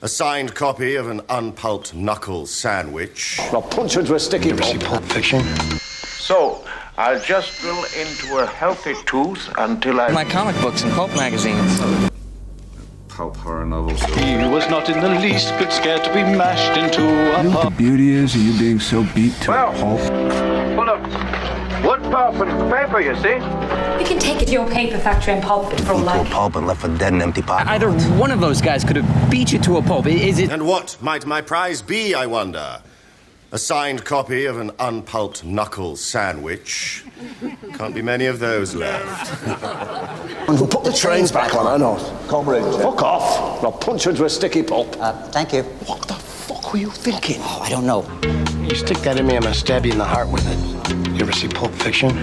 A signed copy of an unpulped knuckle sandwich. I'll punch you into a sticky You ever see Pulp Fiction? So, I'll just drill into a healthy tooth until I... My comic books and pulp magazines. Pulp horror novels. He was not in the least bit scared to be mashed into a You know what the beauty is of you being so beat to a pulp? Full of wood pulp and paper, you see? We can take it to your paper factory and pulp it for all To a like. pulp and left for dead and empty pocket. Either one of those guys could have beat you to a pulp. Is it? And what might my prize be, I wonder? A signed copy of an unpulped knuckle sandwich. Can't be many of those left. We'll put the trains back on, I know. Comrade. Fuck off. I'll punch you into a sticky pulp. Thank you. What the fuck were you thinking? Oh, I don't know. You stick that in me, I'm gonna stab you in the heart with it. You ever see Pulp Fiction?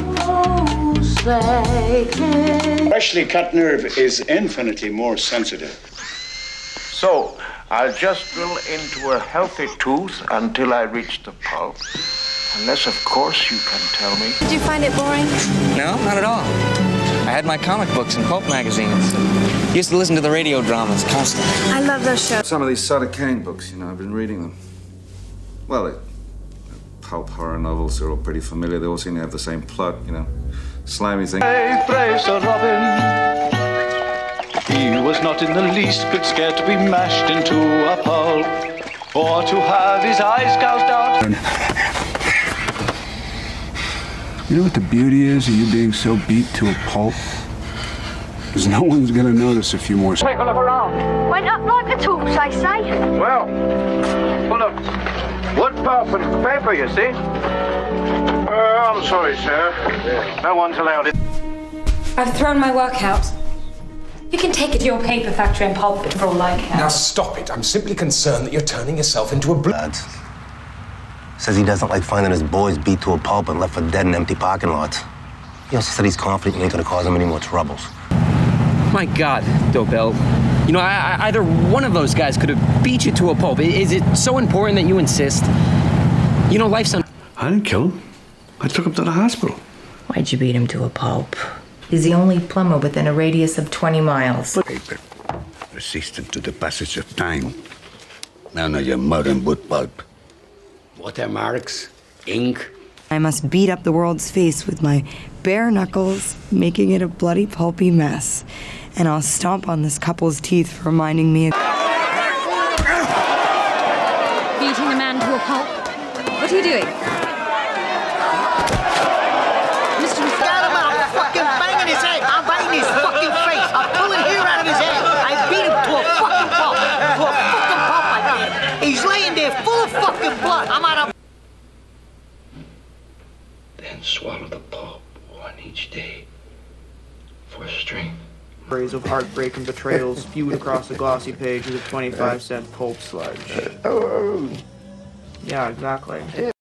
Freshly cut nerve is infinitely more sensitive. So, I'll just drill into a healthy tooth until I reach the pulp. Unless, of course, you can tell me. Did you find it boring? No, not at all. I had my comic books and pulp magazines. Used to listen to the radio dramas constantly. I love those shows. Some of these Sutter Kane books, I've been reading them. Well, they're pulp horror novels. They're all pretty familiar. They all seem to have the same plot, slimy thing. brave Sir Robin. He was not in the least bit scared to be mashed into a pulp, or to have his eyes gouged out. You know what the beauty is of you being so beat to a pulp? Because no one's gonna notice a few more. Take a look around. Went up like a tooth, I say. Well, full of wood pulp and paper, you see? I'm sorry, sir. No one's allowed in. I've thrown my work out. You can take it to your paper factory and pulp it for all I care. Now stop it. I'm simply concerned that you're turning yourself into a Dad says he doesn't like finding his boys beat to a pulp and left for dead and empty parking lots. He also said he's confident you ain't gonna cause him any more troubles. My God, Dobell. Either one of those guys could have beat you to a pulp. Is it so important that you insist? Life's I didn't kill him. I took him to the hospital. Why'd you beat him to a pulp? He's the only plumber within a radius of 20 miles. Paper, resistant to the passage of time. None of your modern wood pulp. watermarks, ink. I must beat up the world's face with my bare knuckles, making it a bloody pulpy mess. And I'll stomp on this couple's teeth for reminding me of... Beating a man to a pulp? What are you doing? Got him out, fucking banging his head. I'm banging his fucking face. I'm pulling hair out of his head. I beat him to a fucking pulp. To a fucking pulp, I did. He's laying there full of fucking blood. I'm out of... Then swallow the pulp, one each day, for strength. Stories of heartbreak and betrayals spewed across the glossy page of the 25-cent pulp sludge. Yeah, exactly.